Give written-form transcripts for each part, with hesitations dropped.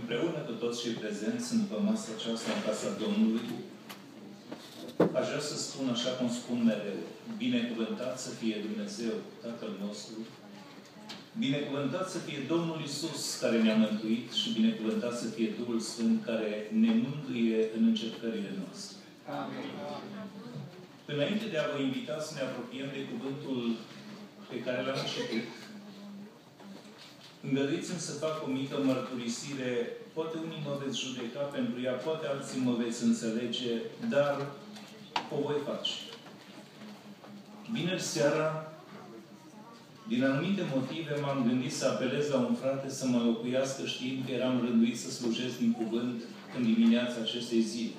Împreună cu toți cei prezenți după masa aceasta în casa Domnului, aș vrea să spun așa cum spun mereu: binecuvântat să fie Dumnezeu, Tatăl nostru, binecuvântat să fie Domnul Iisus, care ne-a mântuit, și binecuvântat să fie Duhul Sfânt, care ne mântuie în încercările noastre. Amin. Înainte de a vă invita să ne apropiem de cuvântul pe care l-am început, îngăduiți-mi să fac o mică mărturisire. Poate unii mă veți judeca pentru ea, poate alții mă veți înțelege, dar o voi face. Vineri seara, din anumite motive, m-am gândit să apelez la un frate să mă locuiască, știind că eram rânduit să slujesc din cuvânt în dimineața acestei zile.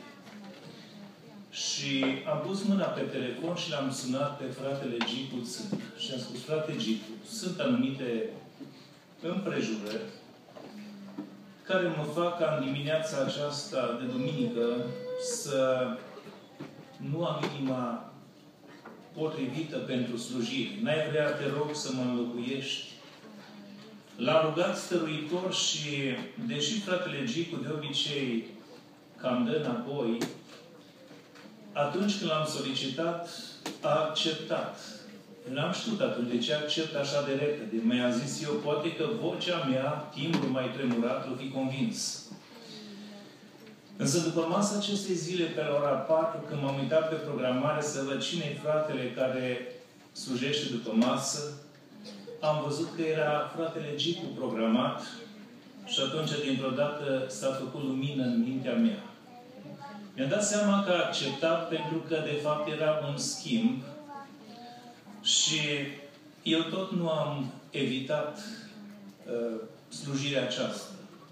Și am pus mâna pe telefon și l-am sunat pe fratele Gicu Țânc. Și am spus: frate Gicu, sunt anumite împrejurări care mă fac ca în dimineața aceasta de duminică să nu am inima potrivită pentru slujire. N-ai vrea, te rog, să mă înlocuiești? L-am rugat stăruitor și, deși fratele Gicu de obicei cam dă înapoi, atunci când l-am solicitat, a acceptat. N-am știut atunci de ce accept așa de repede. Mi-a zis eu, poate că vocea mea, timpul mai tremurat, l-o fi convins. Însă după masa acestei zile, pe la ora 4, când m-am uitat pe programare să văd cine-i fratele care slujește după masă, am văzut că era fratele Gicu programat și atunci, dintr-o dată, s-a făcut lumină în mintea mea. Mi-am dat seama că a acceptat pentru că, de fapt, era un schimb și eu tot nu am evitat slujirea aceasta.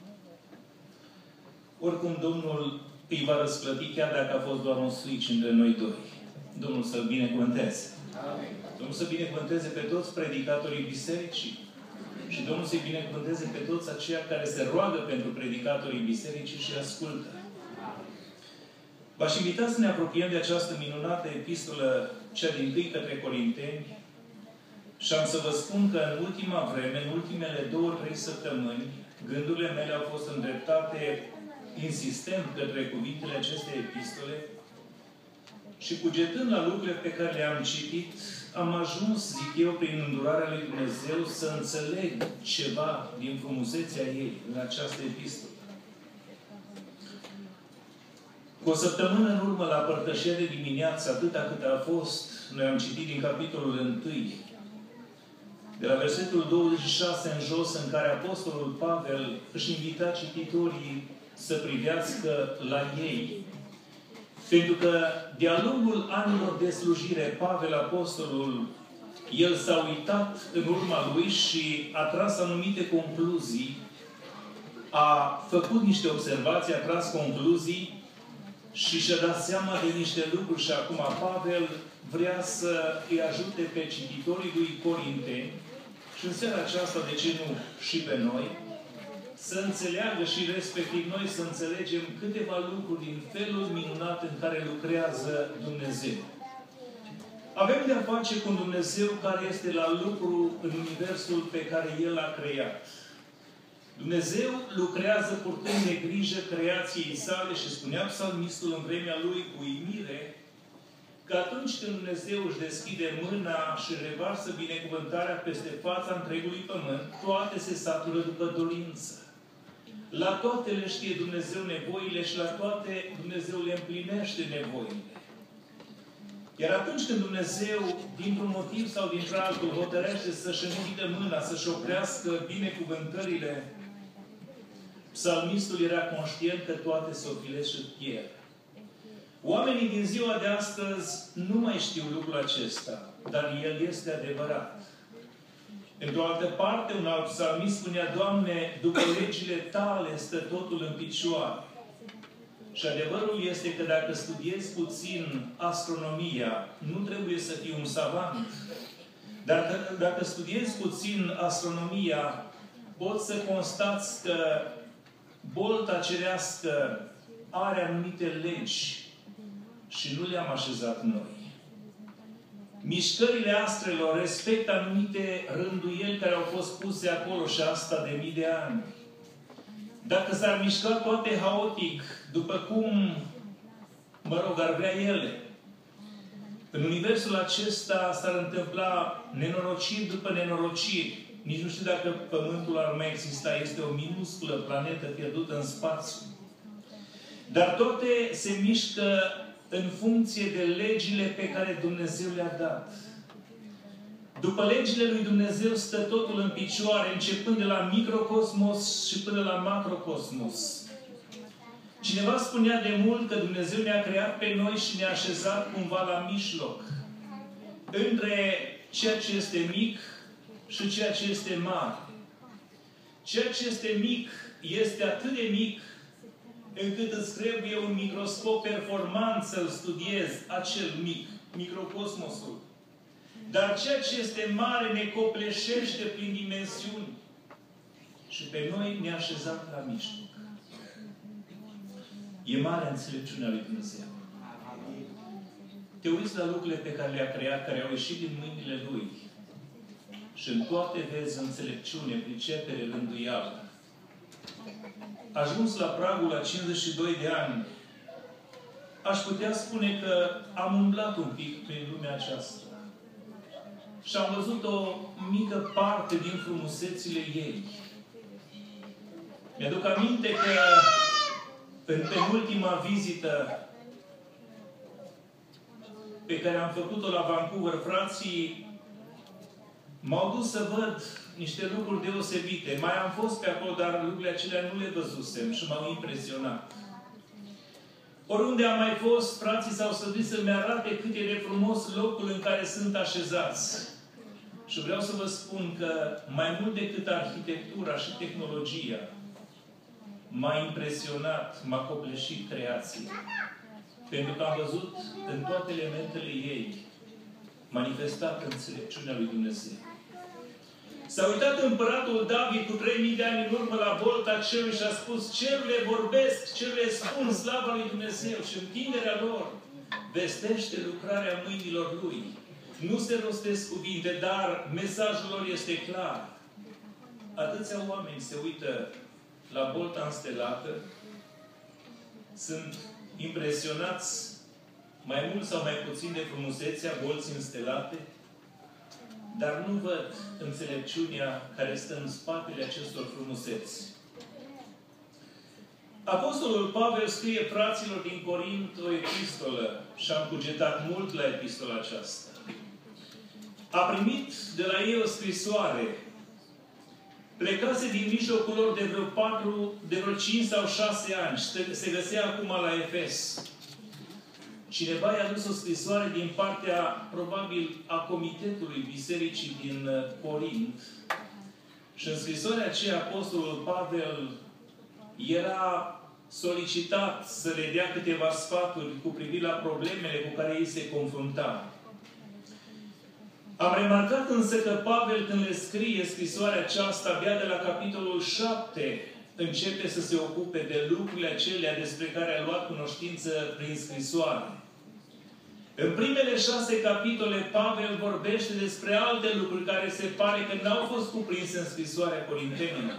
Oricum, Domnul îi va răsplăti, chiar dacă a fost doar un switch între noi doi. Domnul să-l binecuvânteze. Amin. Domnul să binecuvânteze pe toți predicatorii bisericii și Domnul să-i binecuvânteze pe toți aceia care se roagă pentru predicatorii bisericii și ascultă. V-aș invita să ne apropiem de această minunată epistolă, cea din-tâi către Corinteni, și am să vă spun că în ultima vreme, în ultimele 2-3 săptămâni, gândurile mele au fost îndreptate insistent către cuvintele acestei epistole și, cugetând la lucrurile pe care le-am citit, am ajuns, zic eu, prin îndurarea lui Dumnezeu, să înțeleg ceva din frumusețea ei în această epistolă. Cu o săptămână în urmă, la părtășia de dimineață, atâta cât a fost, noi am citit din capitolul 1, de la versetul 26 în jos, în care Apostolul Pavel își invita cititorii să privească la ei. Pentru că, de-a lungul anilor de slujire, Pavel, Apostolul, el s-a uitat în urma lui și a tras anumite concluzii, a făcut niște observații, a tras concluzii și și-a dat seama de niște lucruri. Și acum Pavel vrea să îi ajute pe cititorii lui Corinteni și în seara aceasta, de ce nu și pe noi, să înțeleagă și respectiv noi să înțelegem câteva lucruri din felul minunat în care lucrează Dumnezeu. Avem de-a face cu un Dumnezeu care este la lucru în universul pe care El l-a creat. Dumnezeu lucrează purtând de grijă creației sale și spunea psalmistul în vremea lui cu uimire că atunci când Dumnezeu își deschide mâna și revarsă binecuvântarea peste fața întregului pământ, toate se satură după dorință. La toate le știe Dumnezeu nevoile și la toate Dumnezeu le împlinește nevoile. Iar atunci când Dumnezeu, dintr-un motiv sau dintr-altul, hotărăște să-și închidă mâna, să-și oprească binecuvântările, psalmistul era conștient că toate se ofilesc și pierd. Oamenii din ziua de astăzi nu mai știu lucrul acesta, dar el este adevărat. Într-o altă parte, un alt psalmist spunea: Doamne, după legile Tale stă totul în picioare. Și adevărul este că dacă studiezi puțin astronomia, nu trebuie să fii un savant. Dar dacă studiezi puțin astronomia, poți să constați că bolta cerească are anumite legi și nu le-am așezat noi. Mișcările astrelor respectă anumite rânduieli care au fost puse acolo și asta de mii de ani. dacă s-ar mișca toate haotic, după cum, ar vrea ele, în universul acesta s-ar întâmpla nenorociri după nenorociri. Nici nu știu dacă Pământul ar mai exista. Este o minusculă planetă pierdută în spațiu. Dar toate se mișcă în funcție de legile pe care Dumnezeu le-a dat. După legile lui Dumnezeu stă totul în picioare, începând de la microcosmos și până la macrocosmos. Cineva spunea de mult că Dumnezeu ne-a creat pe noi și ne-a așezat cumva la mijloc. Între ceea ce este mic și ceea ce este mare. Ceea ce este mic este atât de mic încât îți trebuie un microscop performant să-l studiezi, acel mic, microcosmosul. Dar ceea ce este mare ne copleșește prin dimensiuni. Și pe noi ne-a așezat la mijloc. E mare înțelepciunea lui Dumnezeu. Te uiți la lucrurile pe care le-a creat, care au ieșit din mâinile Lui. Și în toate vezi înțelepciune, pricepere, rânduială. Ajuns la pragul la 52 de ani, aș putea spune că am umblat un pic prin lumea aceasta. Și am văzut o mică parte din frumusețile ei. Mi-aduc aminte că în penultima vizită pe care am făcut-o la Vancouver, frații m-au dus să văd niște lucruri deosebite. Mai am fost pe acolo, dar lucrurile acelea nu le văzusem și m-au impresionat. Oriunde am mai fost, frații s-au săduit să-mi arate cât e de frumos locul în care sunt așezați. Și vreau să vă spun că mai mult decât arhitectura și tehnologia, m-a impresionat, m-a copleșit creația. Pentru că am văzut în toate elementele ei manifestat înțelepciunea lui Dumnezeu. S-a uitat împăratul David cu 3000 de ani în urmă la bolta cerului și a spus: cerurile vorbesc, cerurile spun slava lui Dumnezeu și întinderea lor vestește lucrarea mâinilor lui. Nu se rostesc cuvinte, dar mesajul lor este clar. Atâția oameni se uită la bolta înstelată, sunt impresionați mai mult sau mai puțin de frumusețea bolții înstelate, dar nu văd înțelepciunea care stă în spatele acestor frumuseți. Apostolul Pavel scrie fraților din Corint o epistolă și am cugetat mult la epistola aceasta. A primit de la ei o scrisoare. Plecase din mijlocul lor de vreo 5 sau 6 ani. Se găsea acum la Efes. Cineva i-a dus o scrisoare din partea, probabil, a comitetului bisericii din Corint. Și în scrisoarea aceea, Apostolul Pavel era solicitat să le dea câteva sfaturi cu privire la problemele cu care ei se confruntau. Am remarcat însă că Pavel, când le scrie scrisoarea aceasta, abia de la capitolul 7, începe să se ocupe de lucrurile acelea despre care a luat cunoștință prin scrisoare. În primele 6 capitole, Pavel vorbește despre alte lucruri care se pare că n-au fost cuprinse în scrisoarea Corintenilor.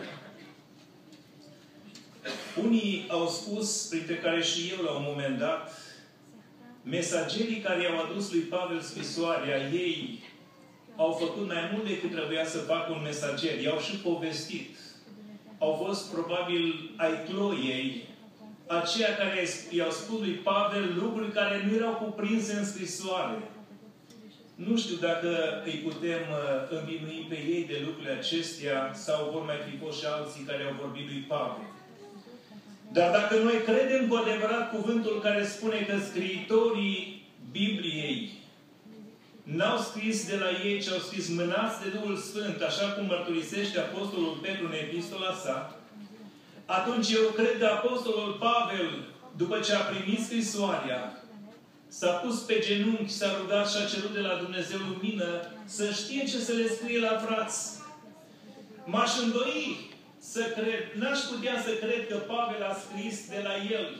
Unii au spus, printre care și eu la un moment dat, mesagerii care i-au adus lui Pavel scrisoarea, ei au făcut mai mult decât trebuia să facă un mesager. I-au și povestit. Au fost probabil ai Chloiei, aceia care i-au spus lui Pavel lucruri care nu erau cuprinse în scrisoare. Nu știu dacă îi putem învinui pe ei de lucrurile acestea sau vor mai fi fost și alții care au vorbit lui Pavel. Dar dacă noi credem cu adevărat cuvântul care spune că scriitorii Bibliei n-au scris de la ei, ci au scris mânați de Duhul Sfânt, așa cum mărturisește Apostolul Petru în epistola sa, atunci eu cred că Apostolul Pavel, după ce a primit scrisoarea, s-a pus pe genunchi, s-a rugat și a cerut de la Dumnezeu lumină să știe ce să le scrie la frați. M-aș îndoi să cred, n-aș putea să cred că Pavel a scris de la el.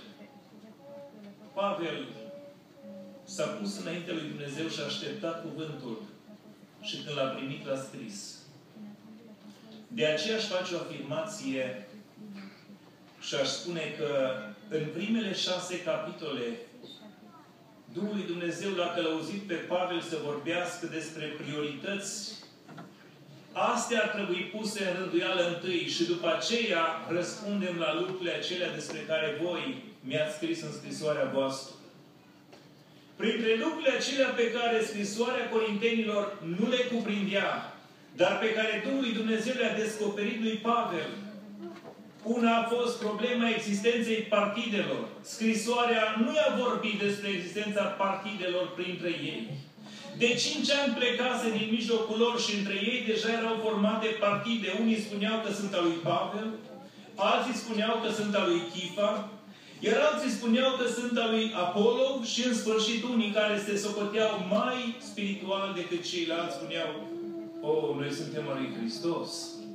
Pavel s-a pus înainte lui Dumnezeu și a așteptat cuvântul. Și când l-a primit, l-a scris. De aceea aș face o afirmație Și aș spune că în primele 6 capitole Duhul lui Dumnezeu l-a călăuzit pe Pavel să vorbească despre priorități. Astea ar trebui puse în rânduială întâi și după aceea răspundem la lucrurile acelea despre care voi mi-ați scris în scrisoarea voastră. Printre lucrurile acelea pe care scrisoarea Corintenilor nu le cuprindea, dar pe care Duhul lui Dumnezeu le-a descoperit lui Pavel, una a fost problema existenței partidelor. Scrisoarea nu i-a vorbit despre existența partidelor printre ei. De 5 ani plecase din mijlocul lor și între ei deja erau formate partide. Unii spuneau că sunt a lui Pavel, alții spuneau că sunt a lui Chifa, iar alții spuneau că sunt a lui Apollo și în sfârșit unii care se socoteau mai spiritual decât ceilalți spuneau: noi suntem a lui Hristos.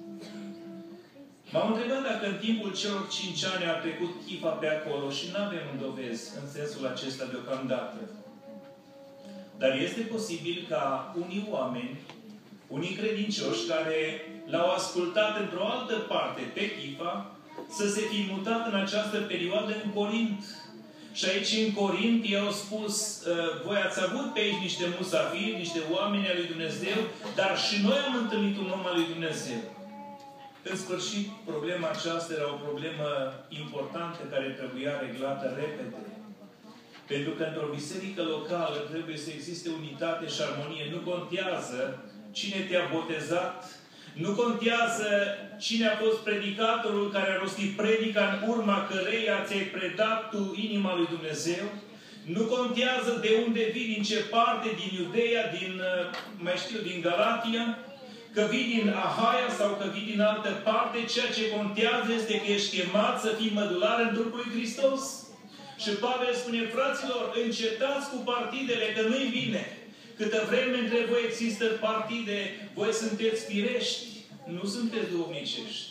M-am întrebat dacă în timpul celor 5 ani a trecut Chifa pe acolo și nu avem dovezi în sensul acesta deocamdată. Dar este posibil ca unii oameni, unii credincioși care l-au ascultat într-o altă parte pe Chifa, să se fi mutat în această perioadă în Corint. Și aici în Corint i-au spus: voi ați avut pe aici niște musafiri, niște oameni ai lui Dumnezeu, dar și noi am întâlnit un om al lui Dumnezeu. În sfârșit, problema aceasta era o problemă importantă care trebuia reglată repede. Pentru că într-o biserică locală trebuie să existe unitate și armonie. Nu contează cine te-a botezat, nu contează cine a fost predicatorul care a rostit predica în urma căreia ți-ai predat tu inima lui Dumnezeu. Nu contează de unde vii, din ce parte, din Iudeea, din Galatia, că vii din Ahaia sau că vii din altă parte. Ceea ce contează este că ești chemat să fii mădular în trupul lui Hristos. Și Pavel spune: fraților, încetați cu partidele, că nu-i bine. Câtă vreme între voi există partide, voi sunteți firești, nu sunteți duhovnicești.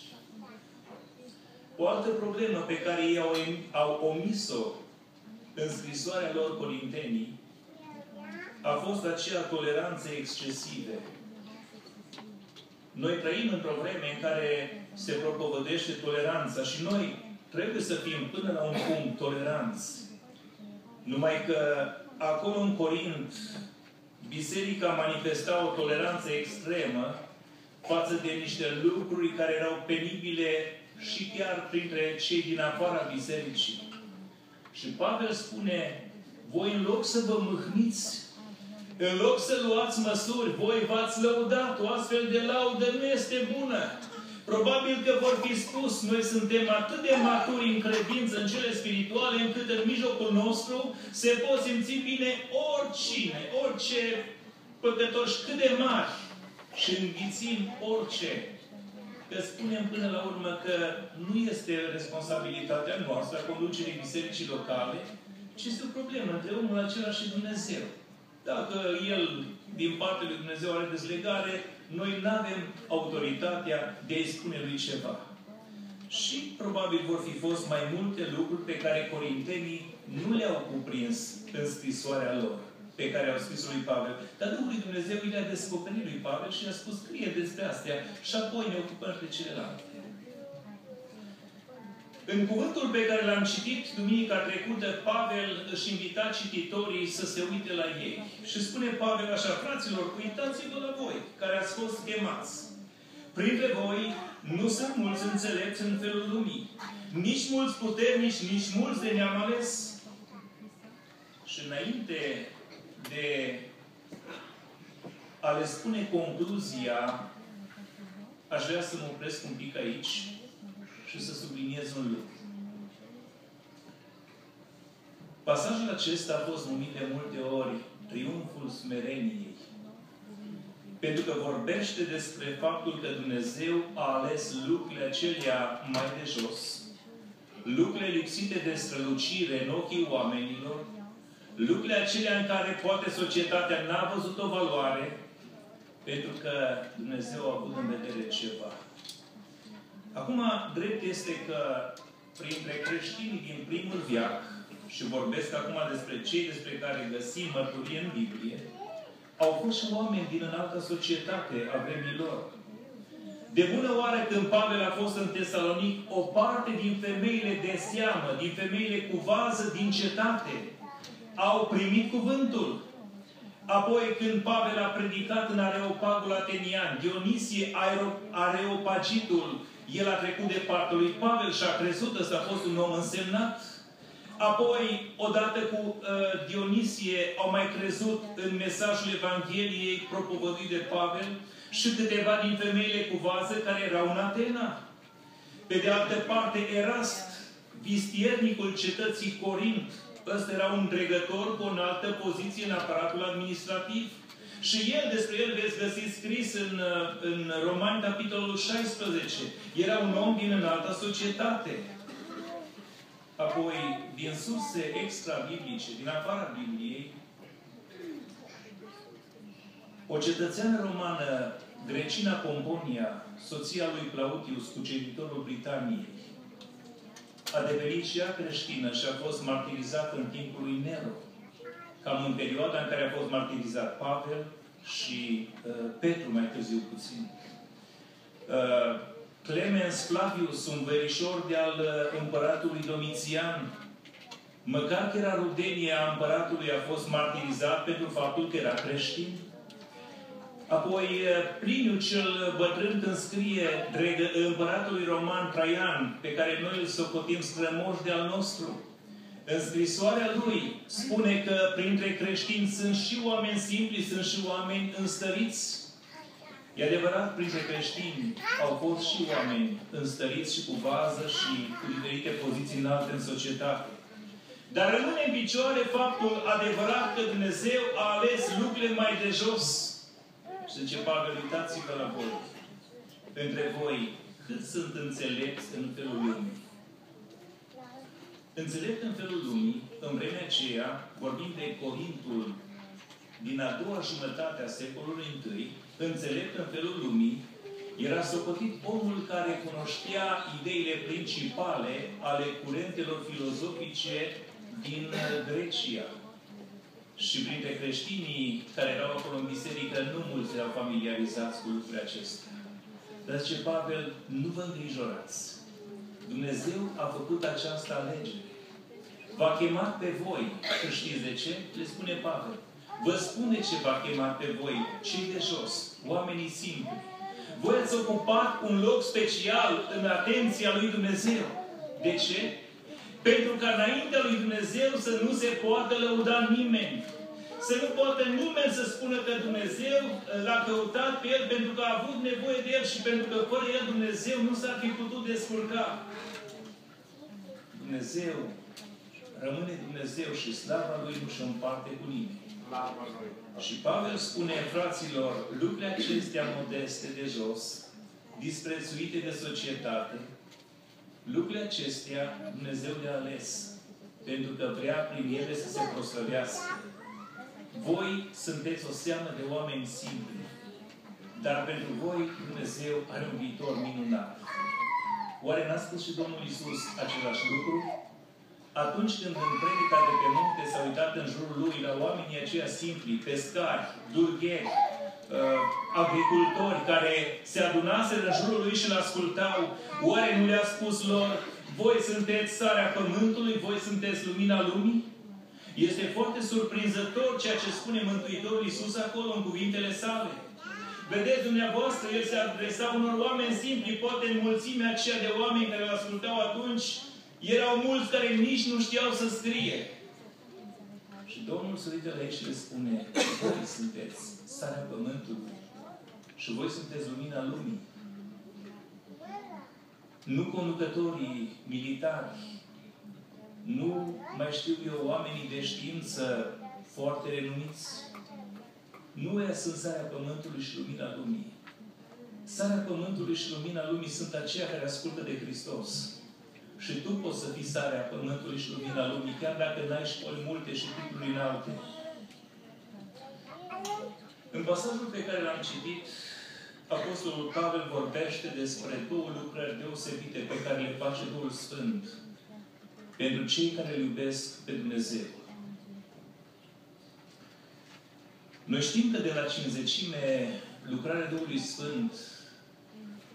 O altă problemă pe care ei au omis-o în scrisoarea lor Corintenii a fost aceea toleranțe excesive. Noi trăim într-o vreme în care se propovădește toleranța și noi trebuie să fim până la un punct toleranți. Numai că acolo în Corint biserica manifesta o toleranță extremă față de niște lucruri care erau penibile și chiar printre cei din afara bisericii. Și Pavel spune: voi în loc să vă mâhniți, în loc să luați măsuri, voi v-ați lăudat. O astfel de laudă nu este bună. Probabil că vor fi spus: noi suntem atât de maturi în credință, în cele spirituale, încât în mijlocul nostru se pot simți bine oricine, orice păcătoși, cât de mari, și înghițim orice. Că spunem până la urmă că nu este responsabilitatea noastră a conducerii bisericii locale, ci este o problemă între omul acela și Dumnezeu. Dacă el, din partea lui Dumnezeu, are dezlegare, noi nu avem autoritatea de a-i spune lui ceva. Și probabil vor fi fost mai multe lucruri pe care corintenii nu le-au cuprins în scrisoarea lor, pe care au scris lui Pavel. Dar Duhul lui Dumnezeu îi le-a descoperit lui Pavel și i-a spus: scrie despre astea și apoi ne ocupăm de celelalte. În cuvântul pe care l-am citit duminica trecută, Pavel își invita cititorii să se uite la ei. Și spune Pavel așa: fraților, uitați-vă la voi, care ați fost chemați. Printre voi nu sunt mulți înțelepți în felul lumii, nici mulți puternici, nici mulți de neam ales. Și înainte de a le spune concluzia, aș vrea să mă opresc un pic aici și să subliniez un lucru. Pasajul acesta a fost numit de multe ori triumful smereniei. Pentru că vorbește despre faptul că Dumnezeu a ales lucrurile acelea mai de jos, lucrurile lipsite de strălucire în ochii oamenilor, lucrurile acelea în care poate societatea n-a văzut o valoare, pentru că Dumnezeu a avut în vedere ceva. Acum, drept este că printre creștinii din primul veac, și vorbesc acum despre cei despre care găsim mărturie în Biblie, au fost și oameni din înaltă societate a vremilor. De bună oară când Pavel a fost în Tesalonic, o parte din femeile de seamă, din femeile cu vază din cetate, au primit cuvântul. Apoi când Pavel a predicat în Areopagul Atenian, Dionisie Areopagitul, el a trecut de partea lui Pavel și a crezut, ăsta a fost un om însemnat. Apoi, odată cu Dionisie, au mai crezut în mesajul Evangheliei propovăduit de Pavel și câteva din femeile cu vază care erau în Atena. Pe de altă parte, Erast, vistiernicul cetății Corint, ăsta era un dregător cu o înaltă poziție în aparatul administrativ. Și despre el veți găsi scris în Romani, capitolul 16. Era un om din înaltă societate. Apoi, din surse extra-biblice, din afara Bibliei, o cetățeană romană, Grecina Pomponia, soția lui Plautius, cuceritorul Britaniei, a devenit și ea creștină și a fost martirizată în timpul lui Nero. Cam în perioada în care a fost martirizat Pavel și Petru mai târziu puțin. Clemens Flavius, un verișor de-al împăratului Domitian, măcar că era rudenie a împăratului, a fost martirizat pentru faptul că era creștin. Apoi, Pliniu cel bătrân când scrie împăratului roman Traian, pe care noi îl socotim strămoș de-al nostru, în scrisoarea lui spune că printre creștini sunt și oameni simpli, sunt și oameni înstăriți. E adevărat, printre creștini au fost și oameni înstăriți și cu vază și cu diferite poziții înalte în societate. Dar rămâne în picioare faptul adevărat că Dumnezeu a ales lucrurile mai de jos. Și zice Pavel, uitați-vă la voi. Între voi, cât sunt înțelepți în felul lumii? Înțelept în felul lumii, în vremea aceea, vorbind de Corintul din a doua jumătate a secolului I, înțelept în felul lumii, era socotit omul care cunoștea ideile principale ale curentelor filozofice din Grecia. Și printre creștinii care erau acolo în biserică, nu mulți erau familiarizați cu lucrurile acestea. Dar zice Pavel, nu vă îngrijorați. Dumnezeu a făcut această alegere. V-a chemat pe voi. Și știți de ce? Le spune Pavel. Vă spune ce v-a chemat pe voi, cei de jos, oamenii simpli. Voi ați ocupat un loc special în atenția lui Dumnezeu. De ce? Pentru ca înaintea lui Dumnezeu să nu se poată lăuda nimeni. Să nu poată nimeni să spună că Dumnezeu l-a căutat pe el pentru că a avut nevoie de el și pentru că fără el Dumnezeu nu s-ar fi putut descurca. Dumnezeu rămâne Dumnezeu și slava Lui nu se împarte cu nimeni. Și Pavel spune, fraților, lucrurile acestea modeste de jos, disprețuite de societate, lucrurile acestea Dumnezeu le-a ales, pentru că vrea prin ele să se proslăvească. Voi sunteți o seamă de oameni simpli, dar pentru voi Dumnezeu are un viitor minunat. Oare n-a spus și Domnul Iisus același lucru? Atunci când în predica de pe munte s-a uitat în jurul lui la oamenii aceia simpli, pescari, dulgheri, agricultori care se adunaseră în jurul lui și îl ascultau, oare nu le-a spus lor, voi sunteți sarea pământului, voi sunteți lumina lumii? Este foarte surprinzător ceea ce spune Mântuitorul Iisus acolo în cuvintele sale. Vedeți dumneavoastră, el se adresa unor oameni simpli, poate în mulțimea aceea de oameni care îl ascultau atunci, erau mulți care nici nu știau să scrie. Și Domnul se uită la ei și le spune, voi sunteți sarea pământului și voi sunteți lumina lumii. Nu conducătorii militari, nu mai știu eu, oamenii de știință foarte renumiți. Nu ea sunt sarea pământului și lumina lumii. Sarea pământului și lumina lumii sunt aceia care ascultă de Hristos. Și tu poți să fii sarea pământului și lumina lumii, chiar dacă n-ai școli multe și titluri înalte. În pasajul pe care l-am citit, Apostolul Pavel vorbește despre două lucrări deosebite pe care le face Duhul Sfânt pentru cei care îl iubesc pe Dumnezeu. Noi știm că de la Cincizecime lucrarea Duhului Sfânt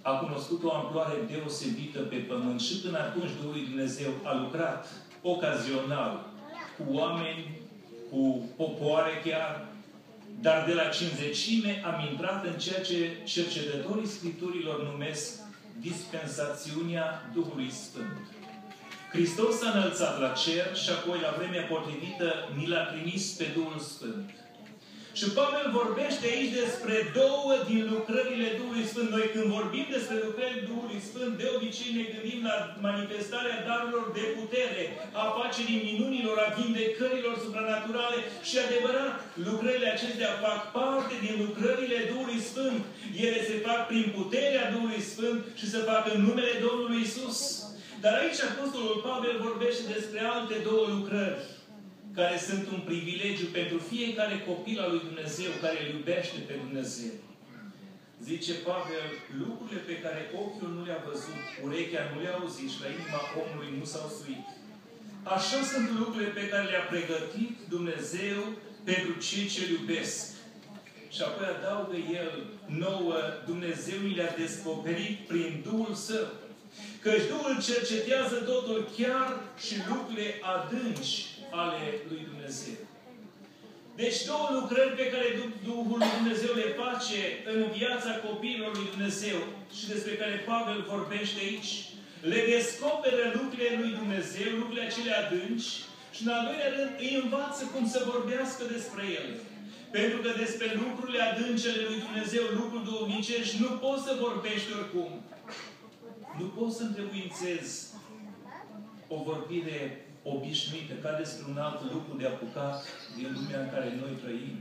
a cunoscut o amploare deosebită pe pământ și până atunci Duhul lui Dumnezeu a lucrat ocazional cu oameni, cu popoare chiar, dar de la cinzecime am intrat în ceea ce cercetătorii Scripturilor numesc dispensațiunea Duhului Sfânt. Hristos s-a înălțat la cer și apoi, la vremea potrivită, ni l-a trimis pe Duhul Sfânt. Și Pavel vorbește aici despre două din lucrările Duhului Sfânt. Noi când vorbim despre lucrările Duhului Sfânt, de obicei ne gândim la manifestarea darurilor de putere, a facerii minunilor, a vindecărilor supranaturale și adevărat, lucrările acestea fac parte din lucrările Duhului Sfânt. Ele se fac prin puterea Duhului Sfânt și se fac în numele Domnului Isus. Dar aici Apostolul Pavel vorbește despre alte două lucrări, care sunt un privilegiu pentru fiecare copil al lui Dumnezeu, care îl iubește pe Dumnezeu. Zice Pavel, lucrurile pe care ochiul nu le-a văzut, urechea nu le-a auzit și la inima omului nu s-au suit. Așa sunt lucrurile pe care le-a pregătit Dumnezeu pentru cei ce îl iubesc. Și apoi adaugă el, nouă, Dumnezeu mi le-a descoperit prin Duhul Său. Căci Duhul cercetează totul, chiar și lucrurile adânci ale lui Dumnezeu. Deci două lucrări pe care Duhul lui Dumnezeu le face în viața copiilor lui Dumnezeu și despre care Pavel vorbește aici, le descoperă lucrurile lui Dumnezeu, lucrurile acele adânci și în al doilea rând îi învață cum să vorbească despre ele. Pentru că despre lucrurile adânci ale lui Dumnezeu, lucruri duhovnicești, nu poți să vorbești oricum. Nu poți să întrebuințezi o vorbire obișnuită, ca despre un alt lucru de apucat din lumea în care noi trăim.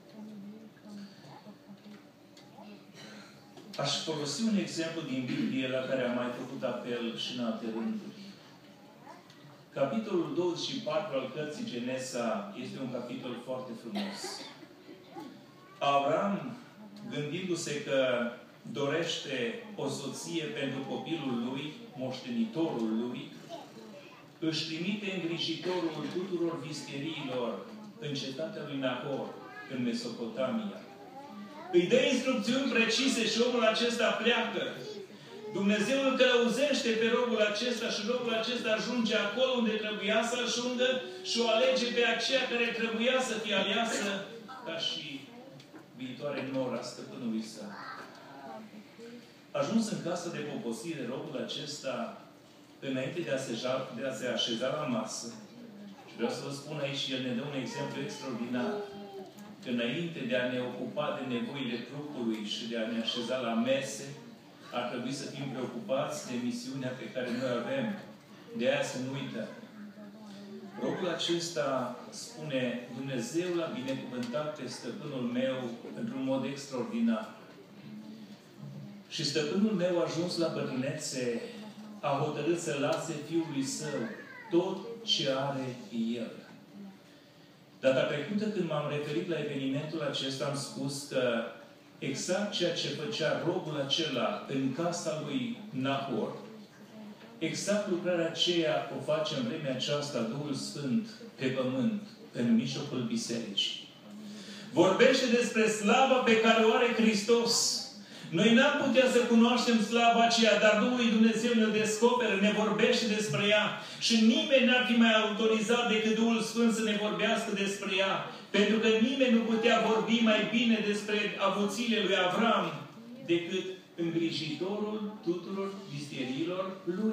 Aș folosi un exemplu din Biblie la care am mai făcut apel și în alte rânduri. Capitolul 24 al cărții Genesa este un capitol foarte frumos. Avram, gândindu-se că dorește o soție pentru copilul lui, moștenitorul lui, își trimite îngrijitorul tuturor vistieriilor în cetatea lui Nahor, în Mesopotamia. Îi dă instrucțiuni precise și omul acesta pleacă. Dumnezeu îl călăuzește pe robul acesta și robul acesta ajunge acolo unde trebuia să ajungă și o alege pe aceea care trebuia să fie aleasă ca și viitoare nora stăpânului său. Ajuns în casă de poposire, robul acesta, înainte de a se așeza la masă, și vreau să vă spun aici, el ne dă un exemplu extraordinar, că înainte de a ne ocupa de nevoile trupului și de a ne așeza la mese, ar trebui să fim preocupați de misiunea pe care noi avem. De aia să nu uităm. Robul acesta spune, Dumnezeu l-a binecuvântat pe stăpânul meu într-un mod extraordinar. Și stăpânul meu a ajuns la bătrânețe, a hotărât să lase fiului său tot ce are el. Data trecută, când m-am referit la evenimentul acesta, am spus că exact ceea ce făcea robul acela în casa lui Nahor, exact lucrarea aceea o face în vremea aceasta Duhul Sfânt pe pământ, în mijlocul bisericii. Vorbește despre slava pe care o are Hristos. Noi n-am putea să cunoaștem slava aceea, dar Duhul lui Dumnezeu ne descoperă, ne vorbește despre ea. Și nimeni n-ar fi mai autorizat decât Duhul Sfânt să ne vorbească despre ea. Pentru că nimeni nu putea vorbi mai bine despre avuțiile lui Avram decât îngrijitorul tuturor vistieriilor lui.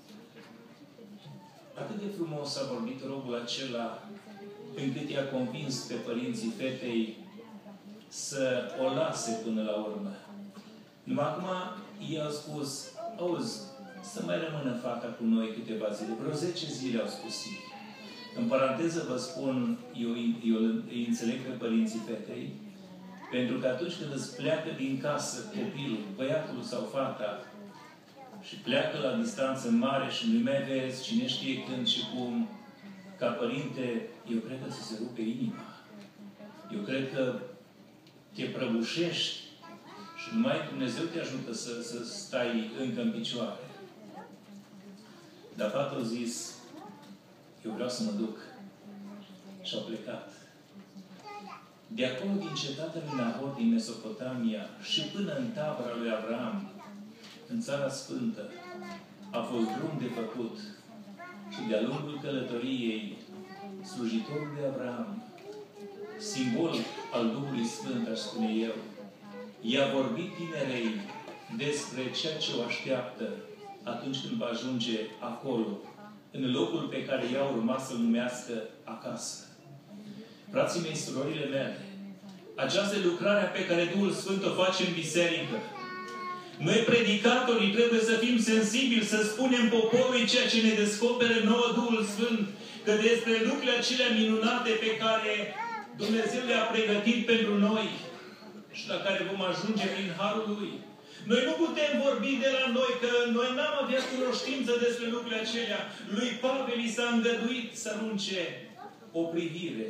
Atât de frumos a vorbit robul acela, încât i-a convins pe părinții fetei să o lase până la urmă. Numai acum ei au spus, auzi, să mai rămână fata cu noi câteva zile. Vreo 10 zile au spus ei. În paranteză vă spun, eu îi înțeleg pe părinții fetei, pentru că atunci când îți pleacă din casă copilul, băiatul sau fata, și pleacă la distanță mare și nu mai vezi cine știe când și cum, ca părinte, eu cred că ți se rupe inima. Eu cred că te prăbușești și numai Dumnezeu te ajută să stai încă în picioare. Dar tatăl a zis, eu vreau să mă duc. Și au plecat. De acolo, din cetatea lui Nahor, din Mesopotamia, și până în tabăra lui Avram, în Țara Sfântă, a fost drum de făcut și de-a lungul călătoriei, slujitorul de Avram, simbol al Duhului Sfânt, aș spune eu, i-a vorbit tinerei despre ceea ce o așteaptă atunci când va ajunge acolo, în locul pe care ea urma să-l numească acasă. Frații mei, surorile mele, această lucrare pe care Duhul Sfânt o face în biserică, noi, predicatorii, trebuie să fim sensibili, să spunem poporului ceea ce ne descoperă nouă Duhul Sfânt, că despre lucrurile acelea minunate pe care Dumnezeu le-a pregătit pentru noi și la care vom ajunge prin Harul Lui. Noi nu putem vorbi de la noi, că noi n-am avea cunoștință despre lucrurile acelea. Lui Pavel i s-a îngăduit să arunce o privire.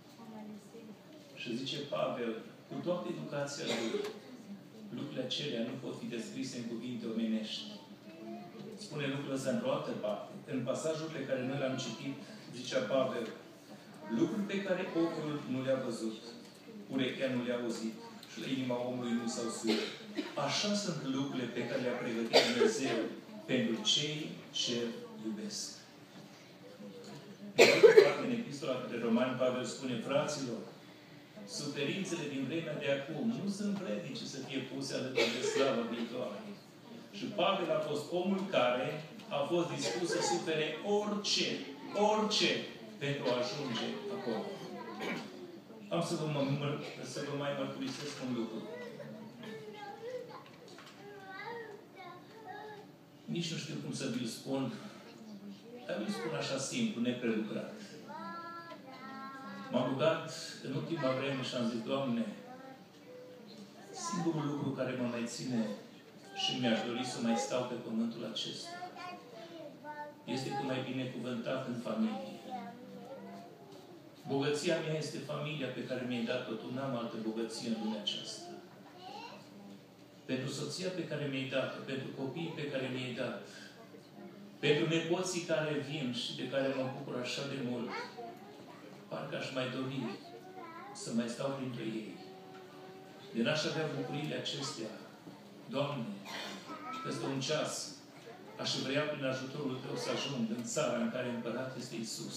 Și zice Pavel, cu toată educația lui, lucrurile acelea nu pot fi descrise în cuvinte omenești. Spune lucrul ăsta într-o altă parte. În pasajul pe care noi l-am citit, zicea Pavel, lucruri pe care ochiul nu le-a văzut, urechea nu le-a auzit și la inima omului nu s-au suit. Așa sunt lucrurile pe care le-a pregătit Dumnezeu pentru cei ce iubesc. În Epistola către Romani, Pavel spune, fraților, suferințele din vremea de acum nu sunt vrednice să fie puse alături de slavă viitoare. Și Pavel a fost omul care a fost dispus să sufere orice pentru a ajunge acolo. Am să vă mai mărturisesc un lucru. Nici nu știu cum să vi-l spun, dar vi-l spun așa simplu, neprelucrat. M-am rugat în ultima vreme și am zis, Doamne, singurul lucru care mă mai ține și mi-aș dori să mai stau pe pământul acesta este că mai binecuvântat în familie. Bogăția mea este familia pe care mi-ai dat-o. Tu n-am altă bogăție în lumea aceasta. Pentru soția pe care mi-ai dat-o, pentru copiii pe care mi-ai dat, pentru nepoții care vin și de care mă bucur așa de mult, parcă aș mai dori să mai stau printre ei. De n-aș avea bucuriile acestea, Doamne, peste un ceas, aș vrea prin ajutorul Tău să ajung în țara în care împărat este Iisus.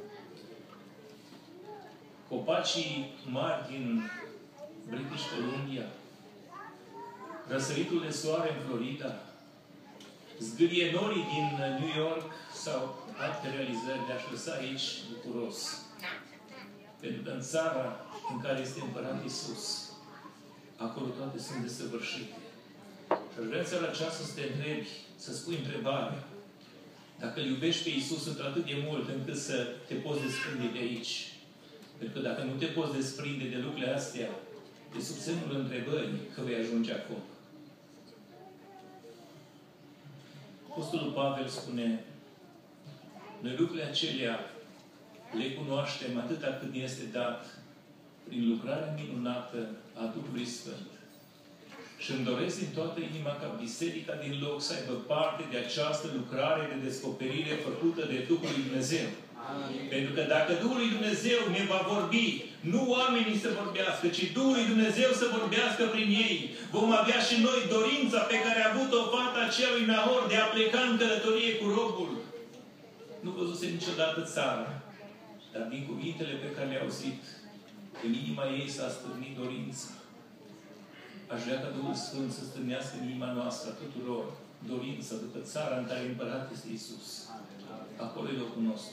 Copacii mari din British Columbia, răsăritul de soare în Florida, zgârienorii din New York sau alte realizări de a-și lăsa aici bucuros. Pentru că în țara în care este împărat Iisus, acolo toate sunt desăvârșite. Și aș vrea în seara aceasta să te întrebi, să spui întrebarea, dacă îl iubești pe Iisus într-atât de mult încât să te poți desprinde de aici. Pentru că dacă nu te poți desprinde de lucrurile astea, de sub semnul întrebării că vei ajunge acolo. Apostolul Pavel spune, noi lucrurile acelea le cunoaștem atâta cât ne este dat prin lucrarea minunată a Duhului Sfânt. Și îmi doresc din toată inima ca biserica din loc să aibă parte de această lucrare de descoperire făcută de Duhul lui Dumnezeu. Amin. Pentru că dacă Duhul lui Dumnezeu ne va vorbi, nu oamenii să vorbească, ci Duhul lui Dumnezeu să vorbească prin ei, vom avea și noi dorința pe care a avut-o fata aceea lui Nahor de a pleca în călătorie cu robul. Nu văzuse niciodată țara, dar din cuvintele pe care le-a auzit, în inima ei s-a stârnit dorința. Aș vrea ca Duhul Sfânt să stârnească în inima noastră a tuturor dorința după țara în care împărat este Iisus. Acolo e locul nostru.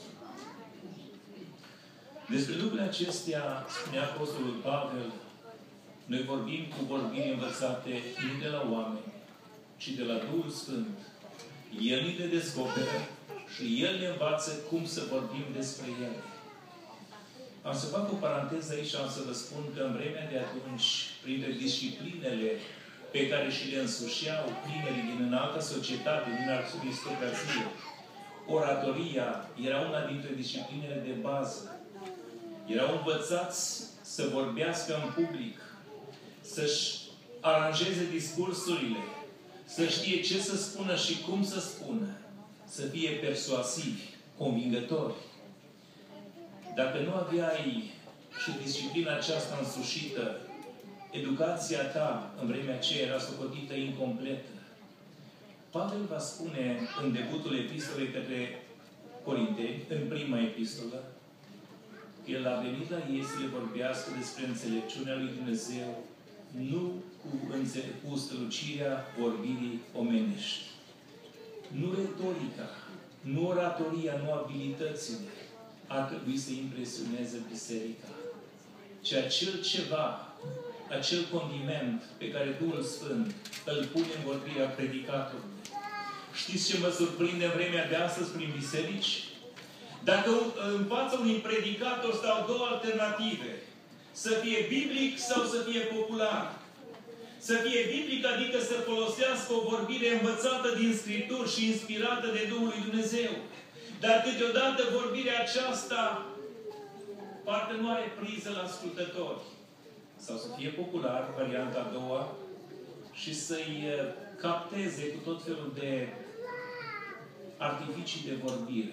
Despre lucrurile acestea, spunea Apostolul Pavel, noi vorbim cu vorbiri învățate nu de la oameni, ci de la Duhul Sfânt. El ni le descoperă și El ne învață cum să vorbim despre El. Am să fac o paranteză aici și am să vă spun că în vremea de atunci, printre disciplinele pe care și le însușeau tinerii din înaltă societate, din aristocrație, oratoria era una dintre disciplinele de bază. Erau învățați să vorbească în public, să-și aranjeze discursurile, să știe ce să spună și cum să spună, să fie persuasivi, convingători. Dacă nu aveai și disciplina aceasta însușită, educația ta în vremea aceea era socotită incompletă. Pavel va spune în debutul epistolei către Corinteni, în prima epistolă, că el a venit la ei să le vorbească despre înțelepciunea lui Dumnezeu, nu cu strălucirea vorbirii omenești. Nu retorica, nu oratoria, nu abilitățile ar trebui să impresioneze biserica, ci acel ceva, acel condiment pe care Duhul Sfânt îl pune în vorbirea predicatorului. Știți ce mă surprinde în vremea de astăzi prin biserici? Dacă în fața unui predicator stau două alternative, să fie biblic sau să fie popular. Să fie biblic, adică să folosească o vorbire învățată din Scripturi și inspirată de Duhul lui Dumnezeu. Dar câteodată vorbirea aceasta parcă nu are priză la ascultători. Sau să fie popular, varianta a doua, și să-i capteze cu tot felul de artificii de vorbire.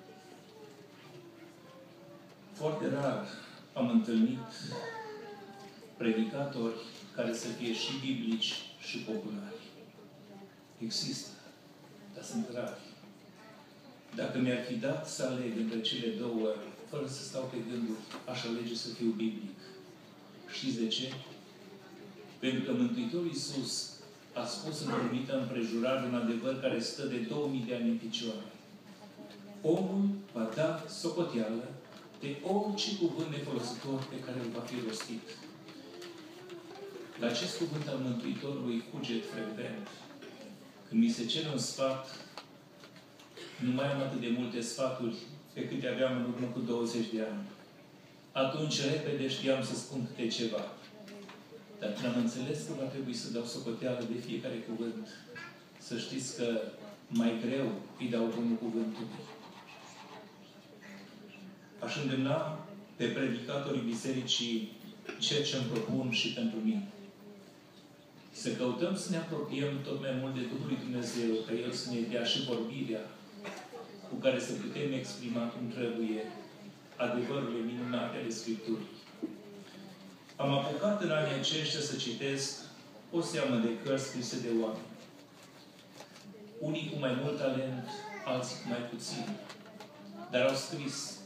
Foarte rar am întâlnit predicatori care să fie și biblici și populari. Există, dar sunt rari. Dacă mi-ar fi dat să aleg între cele două, fără să stau pe gânduri, aș alege să fiu biblic. Știți de ce? Pentru că Mântuitorul Iisus a spus în anumită împrejurare un adevăr care stă de 2000 de ani în picioare. Omul va da socoteală de orice cuvânt nefolositor pe care îl va fi rostit. La acest cuvânt al Mântuitorului cuget frecvent. Când mi se cere un sfat, nu mai am atât de multe sfaturi pe câte aveam în urmă cu 20 de ani. Atunci, repede, știam să spun câte ceva. Dar când am înțeles că va trebui să dau socoteală de fiecare cuvânt, să știți că mai greu îi dau drumul cuvântului. Aș îndemna pe predicatorii bisericii ceea ce îmi propun și pentru mine. Să căutăm să ne apropiem tot mai mult de Duhul lui Dumnezeu, ca El să ne dea și vorbirea cu care să putem exprima cum trebuie adevărurile minunate ale Scripturii. Am apucat în anii aceștia să citesc o seamă de cărți scrise de oameni. Unii cu mai mult talent, alții cu mai puțin. Dar au scris.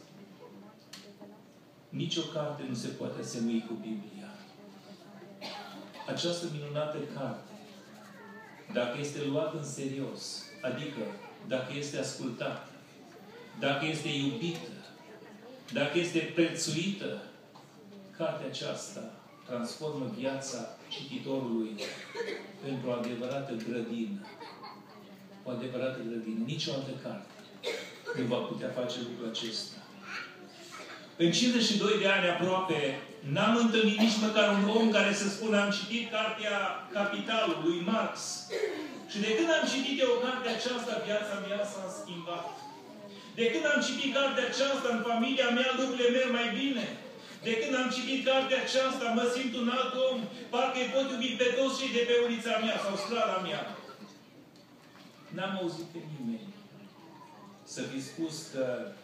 Nici o carte nu se poate asemui cu Biblia. Această minunată carte, dacă este luată în serios, adică dacă este ascultată, dacă este iubită, dacă este prețuită, cartea aceasta transformă viața cititorului într-o adevărată grădină. O adevărată grădină. Nici o altă carte nu va putea face lucrul acesta. În 52 de ani aproape, n-am întâlnit nici măcar un om care să spună am citit cartea Capitalul lui Marx. Și de când am citit eu cartea aceasta, viața mea s-a schimbat. De când am citit cartea aceasta, în familia mea lucrurile merg mai bine. De când am citit cartea aceasta, mă simt un alt om, parcă îi pot iubi pe toți cei de pe ulița mea sau strada mea. N-am auzit pe nimeni să fi spus că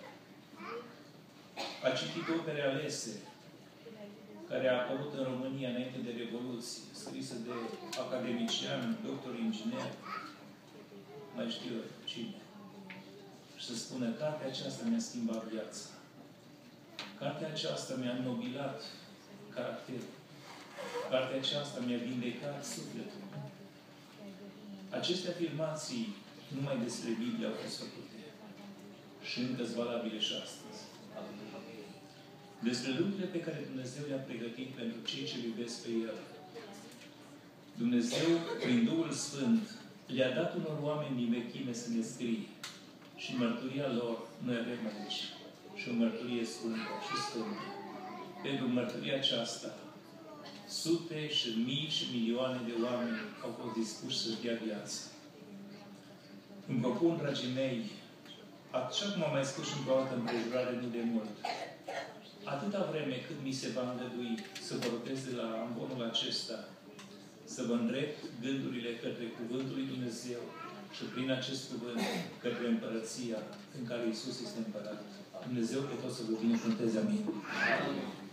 a citit opere alese care a apărut în România înainte de Revoluție, scrisă de academiciani, doctori, ingineri, mai știu eu cine. Și să spună, cartea aceasta mi-a schimbat viața. Cartea aceasta mi-a înnobilat caracterul. Cartea aceasta mi-a vindecat sufletul. Aceste afirmații numai despre Biblie au fost făcute. Și încă-s valabile și astăzi. Despre lucrurile pe care Dumnezeu le-a pregătit pentru cei ce iubesc pe El. Dumnezeu, prin Duhul Sfânt, le-a dat unor oameni din vechime să ne scrie. Și mărturia lor noi avem aici. Și o mărturie scumpă și sfântă. Pentru mărturia aceasta, sute și mii și milioane de oameni au fost dispuși să-și dea viață. Îmi propun, dragii mei, așa cum am mai spus și într-o altă împrejurare nu de mult, atâta vreme cât mi se va îngădui să vorbesc de la ambonul acesta, să vă îndrept gândurile către Cuvântul lui Dumnezeu și prin acest cuvânt către împărăția în care Iisus este împărat. Dumnezeu pe toți să vă binecuvânteze. Amin.